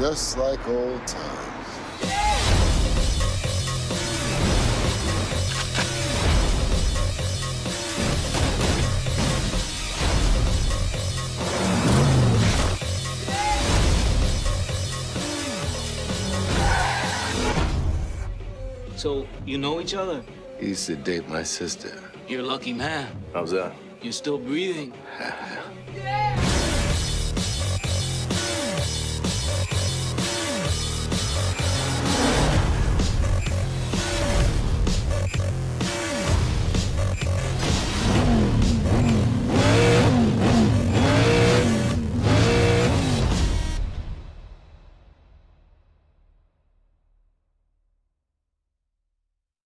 just like old times. So, you know each other? He used to date my sister. You're a lucky man. How's that? You're still breathing.